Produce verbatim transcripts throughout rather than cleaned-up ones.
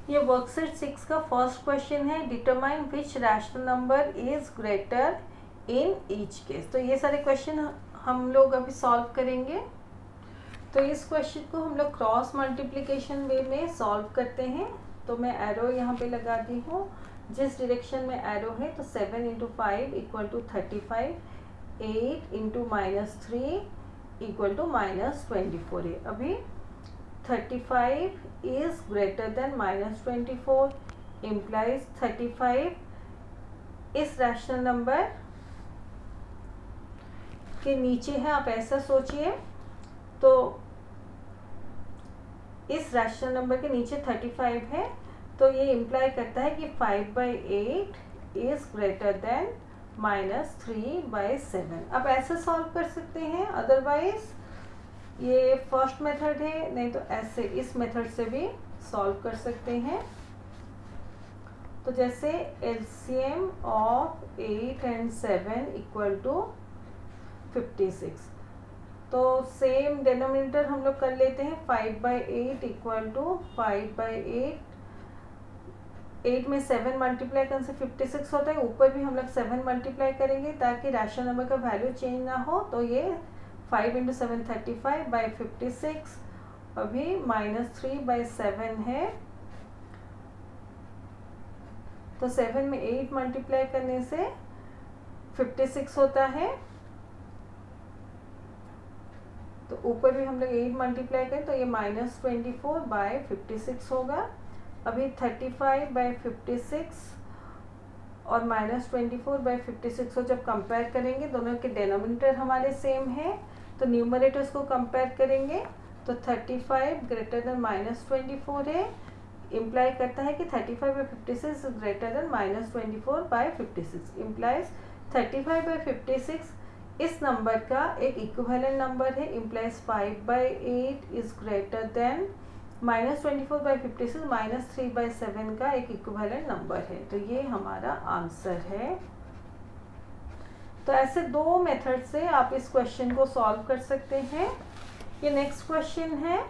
ये worksheet six का first question है, determine which rational number is greater in each case. तो ये सारे क्वेश्चन हम लोग अभी सॉल्व करेंगे। तो इस क्वेश्चन को हम लोग क्रॉस मल्टीप्लिकेशन वे में सॉल्व करते हैं। तो मैं एरो यहाँ पे लगा दी हूँ, जिस डायरेक्शन में एरो है। तो seven into five equal to thirty five, eight into minus three equal to minus twenty four है। अभी thirty five is greater than minus twenty four, implies thirty five इस रैशनल नंबर के नीचे है। आप ऐसा सोचिए, तो इस रैशनल नंबर के नीचे थर्टी फाइव है, तो ये इम्प्लाई करता है कि five by eight is greater than minus three by seven. अब ऐसे सॉल्व कर सकते हैं, अदरवाइज ये फर्स्ट मेथड है, नहीं तो ऐसे इस मेथड से भी सॉल्व कर सकते हैं। तो जैसे LCM of eight and seven equal to fifty six, तो सेम डिनोमिनेटर हम लोग कर लेते हैं। Five by eight equal to five by eight, eight में सेवन मल्टीप्लाई करने से फिफ्टी सिक्स होता है, ऊपर भी हम लोग सेवन मल्टीप्लाई करेंगे ताकि रैशनल नंबर का वैल्यू चेंज ना हो। तो ये five into seven thirty five by fifty six, अभी माइनस थ्री बाई सेवन है। तो सेवन में एट मल्टीप्लाई करने से फिफ्टी सिक्स होता है, तो ऊपर भी हम लोग एट मल्टीप्लाई करें तो ये minus twenty four by fifty six होगा। अभी thirty five by fifty six और minus twenty four by fifty six को जब कंपेयर करेंगे, दोनों के डिनोमिनेटर हमारे सेम है, तो न्यूमरेटर्स को कंपेयर करेंगे। तो thirty five greater than minus twenty four है, इम्प्लाई करता है कि thirty five by fifty six greater than minus twenty four by fifty six, implies thirty five by fifty six इस नंबर का एक इक्विवेलेंट नंबर है, implies five by eight is greater than minus twenty four by fifty six minus three by seven का एक equivalent number है। तो ये हमारा आंसर है। तो ऐसे दो मेथड से आप इस क्वेश्चन को सॉल्व कर सकते हैं। ये नेक्स्ट क्वेश्चन है,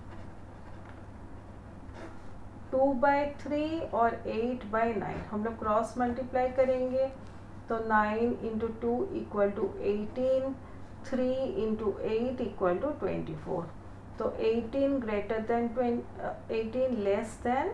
टू बाई थ्री और एट बाई नाइन हम लोग क्रॉस मल्टीप्लाई करेंगे। तो nine into two equal to eighteen, three into eight equal to twenty four. तो eighteen greater than eighteen less than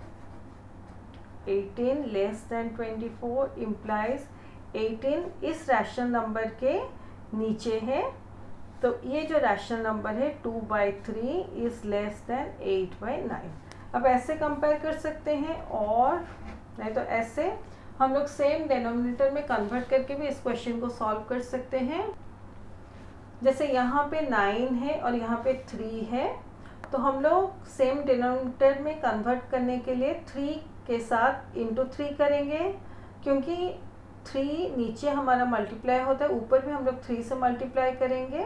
eighteen less than twenty four, implies eighteen इस rational number के नीचे है। तो ये जो रैशनल नंबर है two by three is less than eight by nine. अब ऐसे कंपेयर कर सकते हैं, और नहीं तो ऐसे हम लोग सेम डिनोमिनेटर में कन्वर्ट करके भी इस क्वेश्चन को सॉल्व कर सकते हैं। जैसे यहाँ पे नाइन है और यहाँ पे थ्री है, तो हम लोग सेम डिनोमिनेटर में कन्वर्ट करने के लिए थ्री के साथ इंटू थ्री करेंगे, क्योंकि थ्री नीचे हमारा मल्टीप्लाई होता है, ऊपर भी हम लोग थ्री से मल्टीप्लाई करेंगे।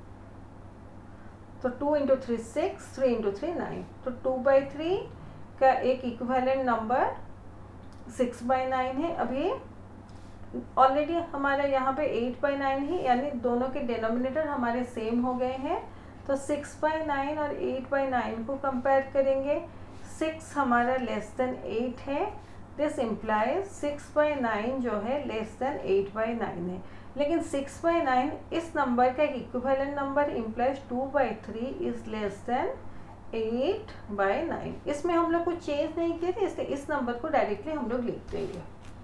तो two into three six, three into three nine. तो टू बाई थ्री का एक equivalent number six by nine है। अभी ऑलरेडी हमारा यहाँ पे एट बाई नाइन है, यानी दोनों के डिनोमिनेटर हमारे सेम हो गए हैं। तो सिक्स बाई नाइन और एट बाई नाइन को कंपेयर करेंगे। सिक्स हमारा लेस देन एट है, this implies six by nine जो है less than eight by nine है। लेकिन सिक्स बाई नाइन इस नंबर का एक equivalent number, implies two by three is less than eight by nine. इसमें हम लोग कुछ चेंज नहीं किए थे, इसलिए इस नंबर को डायरेक्टली हम लोग लिख देंगे।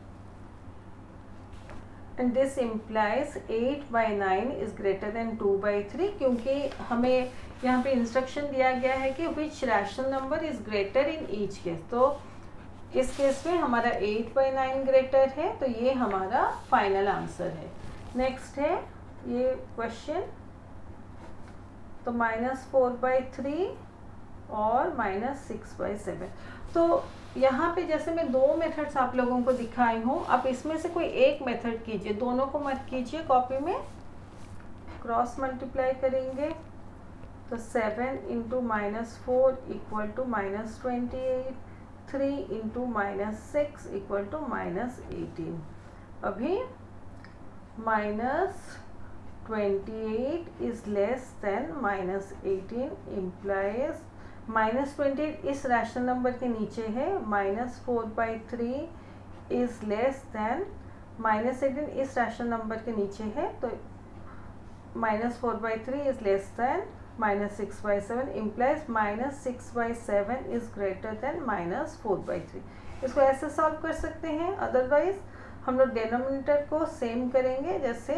And this implies eight by nine is greater than two by three, क्योंकि हमें यहाँ पे इंस्ट्रक्शन दिया गया है कि which rational number is greater in each case. तो इस केस में हमारा एट बाई नाइन ग्रेटर है, तो ये हमारा फाइनल आंसर है। नेक्स्ट है ये क्वेश्चन, तो माइनस फोर बाई थ्री और माइनस सिक्स बाई सेवन। तो यहाँ पे जैसे मैं दो मेथड्स आप लोगों को दिखाई हूँ, आप इसमें से कोई एक मेथड कीजिए, दोनों को मत कीजिए। कॉपी में क्रॉस मल्टीप्लाई करेंगे तो seven into minus four equal to minus twenty eight, three into minus six equal to minus eighteen. अभी minus twenty eight is less than minus eighteen, implies minus twenty eight इस rational number के नीचे है, minus four by three is less than minus eighteen इस rational number के नीचे है, तो minus four by three is less than minus six by seven implies minus six by seven is greater than minus four by three. इसको ऐसे solve कर सकते हैं। अदरवाइज हम लोग डिनोमिनेटर को सेम करेंगे, जैसे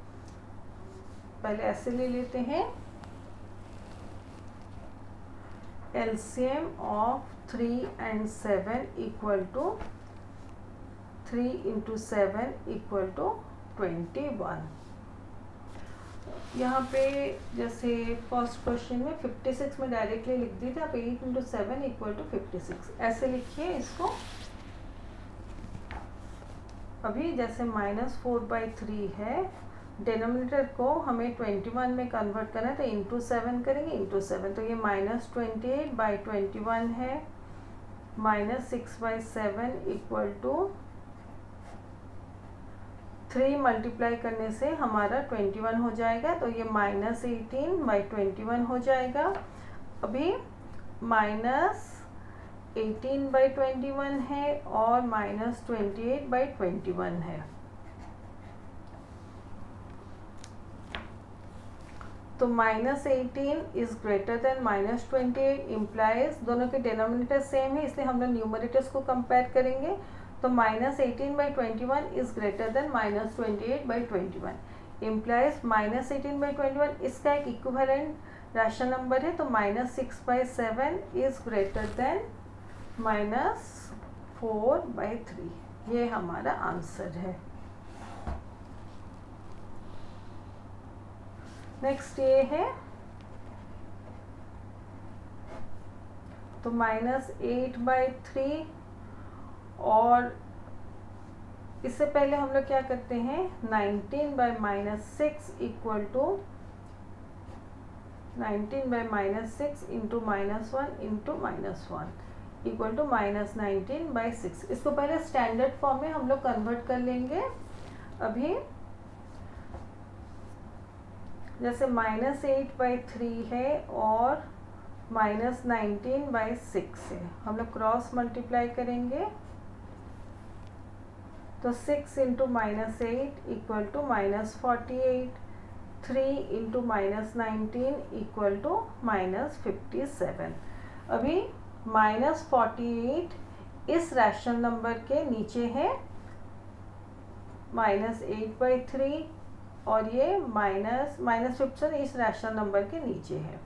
पहले ऐसे ले लेते हैं, LCM of three and seven equal to three into seven equal to twenty one. यहाँ पे जैसे फर्स्ट क्वेश्चन में फिफ्टी सिक्स में डायरेक्टली लिख दी थी, आप eight into seven equal to fifty six ऐसे लिखिए इसको। अभी जैसे माइनस फोर बाई थ्री है, डिनोमिनेटर को हमें ट्वेंटी वन में कन्वर्ट करना है, तो इंटू सेवन करेंगे, इंटू सेवन, तो ये minus twenty eight by twenty one है, minus six by seven equal to three multiply करने से हमारा ट्वेंटी वन हो जाएगा, तो ये minus eighteen by twenty one हो जाएगा। अभी minus eighteen by twenty one है और minus twenty eight by twenty one है, तो minus eighteen is greater than minus twenty eight implies दोनों के डिनोमिनेटर सेम है, इसलिए हम लोग न्यूमरेटर्स को कंपेयर करेंगे, तो minus eighteen by twenty one is greater than minus twenty eight by twenty one implies minus eighteen by twenty one इसका एक इक्विवेलेंट रैशनल नंबर है, तो minus six by seven is greater than minus four by three. ये हमारा answer है। Next ये है, तो माइनस एट बाई थ्री, और इससे पहले हम लोग क्या करते हैं, nineteen by minus six equal to nineteen by minus six into minus one into minus one equal to minus nineteen by six. इसको पहले स्टैंडर्ड फॉर्म में हम लोग कन्वर्ट कर लेंगे। अभी जैसे माइनस एट बाई थ्री है और माइनस नाइनटीन बाई सिक्स है, हम लोग क्रॉस मल्टीप्लाई करेंगे, तो six into minus eight equal to minus forty eight, three into minus nineteen equal to minus fifty seven. अभी माइनस फोर्टी एट इस rational number के नीचे है, माइनस एट बाई थ्री, और ये माइनस माइनस फिफ्टी सेवन इस rational number के नीचे है।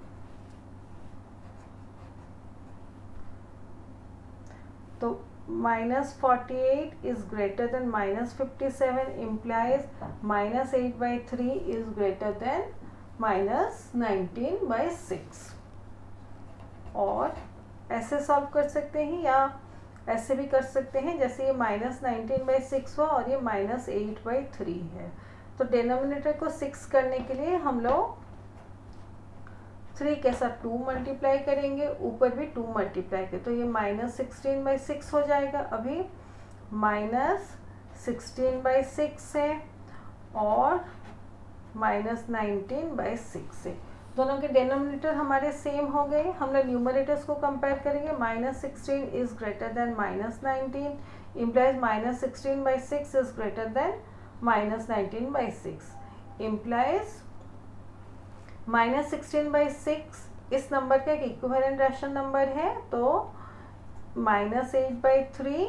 तो minus forty eight is greater than minus fifty seven implies minus eight by three is greater than minus nineteen by six. और ऐसे solve कर सकते हैं या ऐसे भी कर सकते हैं, जैसे ये माइनस नाइनटीन बाई सिक्स हुआ और ये माइनस एट बाई थ्री है, तो डिनोमिनेटर को सिक्स करने के लिए हम लोग थ्री के साथ टू मल्टीप्लाई करेंगे, ऊपर भी टू मल्टीप्लाई करें, तो ये माइनस सिक्सटीन बाई सिक्स हो जाएगा। अभी माइनस सिक्सटीन बाई सिक्स है और माइनस नाइनटीन बाई सिक्स है, दोनों के डिनोमिनेटर हमारे सेम हो गए। हम लोग न्यूमरेटर्स को कंपेयर करेंगे, minus sixteen is greater than minus nineteen implies minus sixteen by six is greater than minus nineteen by six implies minus sixteen by six इस नंबर का एक इक्विवेलेंट रैशनल नंबर है, तो माइनस एट बाई थ्री,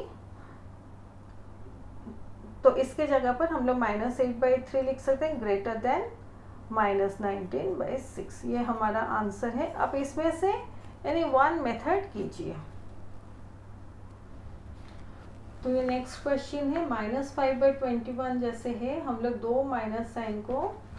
तो इसके जगह पर हम लोग माइनस एट बाई थ्री लिख सकते हैं, greater than minus nineteen by six. ये हमारा आंसर है। अब इसमें से यानी वन मेथड कीजिए। तो ये नेक्स्ट क्वेश्चन है, minus five by twenty one जैसे है, हम लोग दो माइनस साइन को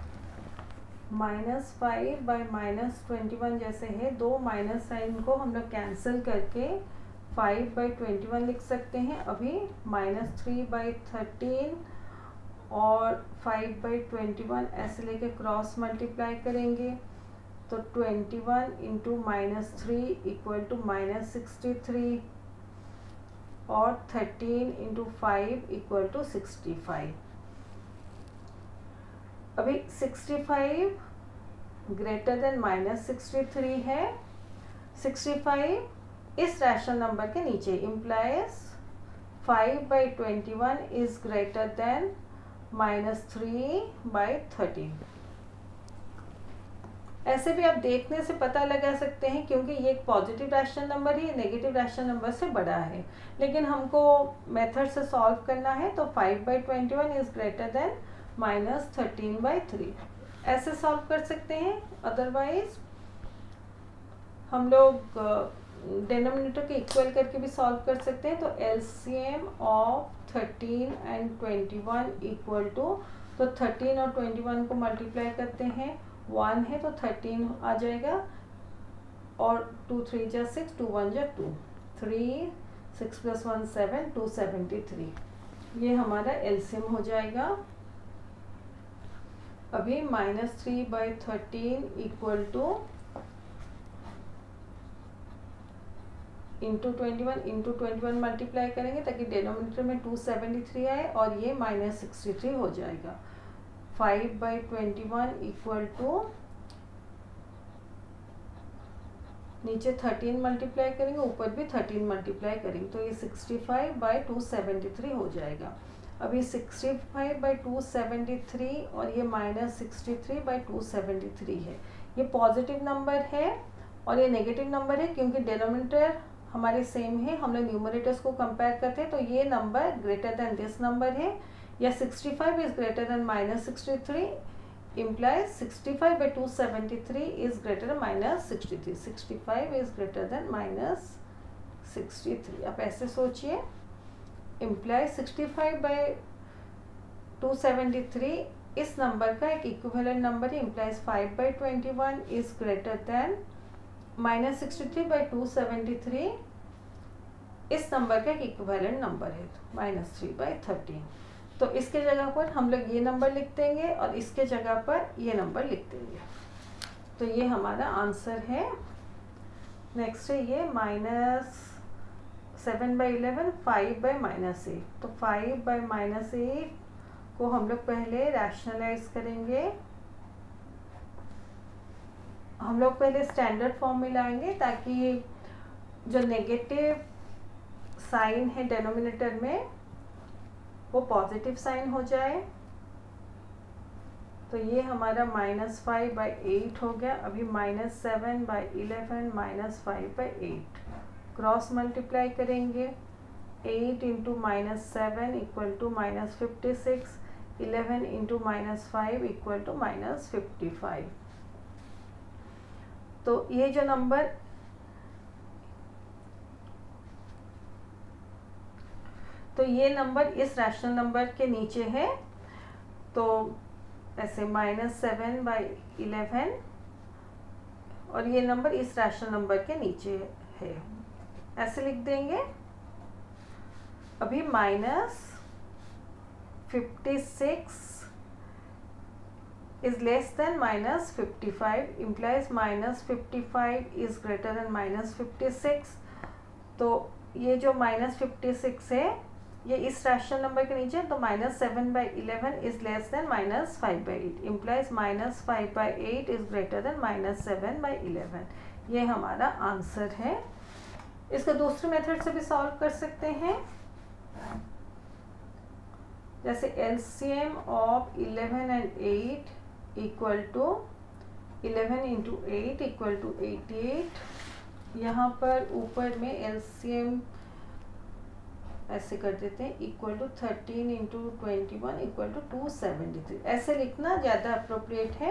minus five by minus twenty one जैसे है, दो माइनस साइन को हम लोग कैंसिल करके फाइव बाई ट्वेंटी वन लिख सकते हैं। अभी माइनस थ्री बाई थर्टीन और फाइव बाई ट्वेंटी वन ऐसे लेके क्रॉस मल्टीप्लाई करेंगे, तो twenty one into minus three equal to minus sixty three और thirteen into five equal to sixty five. अभी sixty five greater than minus sixty three है, sixty five इस rational number के नीचे, implies five by twenty one is greater than minus three by thirteen. ऐसे भी आप देखने से पता लगा सकते हैं, क्योंकि ये एक पॉजिटिव रैशनल नंबर है, नेगेटिव रैशनल नंबर से बड़ा है, लेकिन हमको मेथड से सॉल्व करना है। तो five by twenty one is greater than minus thirteen by three, ऐसे सॉल्व कर सकते हैं। अदरवाइज हम लोग डिनोमिनेटर के इक्वल करके भी सॉल्व कर सकते हैं। तो LCM of thirteen and twenty one equal to, तो थर्टीन और ट्वेंटी वन को मल्टीप्लाई करते हैं, वन है तो थर्टीन आ जाएगा, और टू थ्री जा सिक्स, टू वन जा two, three, six plus one seven, two seventy three, ये हमारा एलसीएम हो जाएगा। अभी minus three by thirteen equal to into twenty one, into twenty one multiply करेंगे ताकि डिनोमिनेटर में टू सेवेंटी थ्री आए, और ये माइनस सिक्सटी थ्री हो जाएगा। Five by twenty one equal to, नीचे थर्टीन मल्टीप्लाई करेंगे, ऊपर भी थर्टीन मल्टीप्लाई करेंगे, तो ये sixty five by two seventy three हो जाएगा। अभी sixty five by two seventy three और ये minus sixty three by two seventy three है। ये पॉजिटिव नंबर है और ये नेगेटिव नंबर है, क्योंकि डिनोमिनेटर हमारे सेम है, हम लोग न्यूमरेटर्स को कंपेयर करते हैं, तो ये number greater than this number है, या sixty five is greater than minus sixty three, implies sixty five by two seventy three is greater than minus sixty three, sixty five is greater than minus sixty three. आप ऐसे सोचिए, implies sixty five by two seventy three इस number का एक equivalent number है, implies five by twenty one is greater than minus sixty three by two seventy three इस number का एक इक्विवेलेंट नंबर है, माइनस थ्री बाई थर्टीन। तो इसके जगह पर हम लोग ये नंबर लिख देंगे और इसके जगह पर ये नंबर लिख देंगे, तो ये हमारा आंसर है। नेक्स्ट है ये minus seven by eleven, five by minus eight. तो फाइव बाई माइनस एट को हम लोग पहले रैशनलाइज करेंगे, हम लोग पहले स्टैंडर्ड फॉर्म में लाएंगे ताकि जो नेगेटिव साइन है डिनोमिनेटर में वो पॉजिटिव साइन हो जाए। तो ये हमारा माइनस फाइव बाई एट हो गया। अभी minus seven by eleven minus five by eight cross multiply करेंगे, eight into minus seven equal to minus fifty six, eleven into minus five equal to minus fifty five. तो ये जो number तो ये number इस रैशनल नंबर के नीचे है, तो ऐसे माइनस सेवन बाई इलेवन, और ये नंबर इस रैशनल नंबर के नीचे है, ऐसे लिख देंगे। अभी minus fifty six is less than minus fifty five, implies minus fifty five is greater than minus fifty six. तो ये जो माइनस फिफ्टी सिक्स है ये इस रैशनल नंबर के नीचे, तो minus seven by eleven is less than minus five by eight, implies minus five by eight is greater than minus seven by eleven. ये हमारा आंसर है। इसको दूसरे मेथड से भी सॉल्व कर सकते हैं, जैसे LCM of eleven and eight equal to eleven into eight equal to eighty eight. यहाँ पर ऊपर में एलसीएम ऐसे कर देते हैं, equal to thirteen into twenty one equal to two seventy three, ऐसे लिखना ज़्यादा अप्रोप्रिएट है।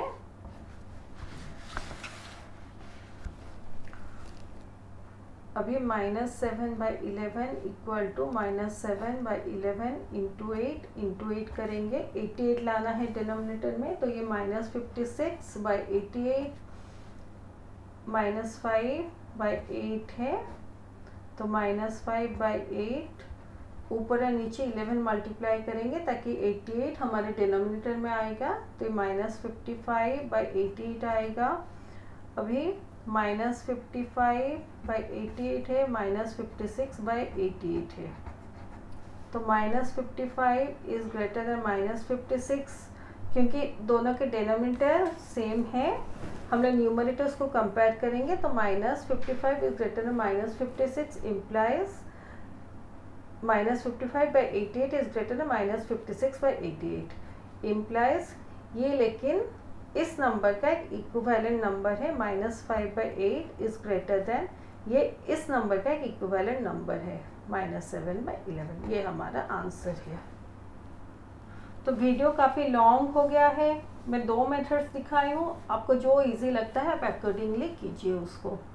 अभी minus seven by eleven equal to minus seven by eleven into eight, into eight करेंगे, एटी एट लाना है डिनोमिनेटर में, तो ये minus fifty six by eighty eight minus five by eight है, तो माइनस फाइव बाई एट, ऊपर और नीचे इलेवन मल्टीप्लाई करेंगे ताकि एटी एट हमारे डिनोमिनेटर में आएगा, तो minus fifty five by eighty eight आएगा। अभी minus fifty five by eighty eight है, minus fifty six by eighty eight है, तो minus fifty five is greater than minus fifty six, क्योंकि दोनों के डिनोमिनेटर सेम है, हम लोग न्यूमरेटर्स को कंपेयर करेंगे तो minus fifty five is greater than minus fifty six implies minus fifty five by eighty eight is greater than minus fifty six by eighty eight implies ये, लेकिन इस नंबर का एक इक्विवेलेंट नंबर है minus five by eight is greater than ये इस number का एक इक्विवेलेंट नंबर है माइनस सेवन बाई इलेवन। ये हमारा आंसर है। तो वीडियो काफ़ी लॉन्ग हो गया है, मैं दो मेथड्स दिखाई हूँ, आपको जो इजी लगता है आप अकॉर्डिंगली कीजिए उसको।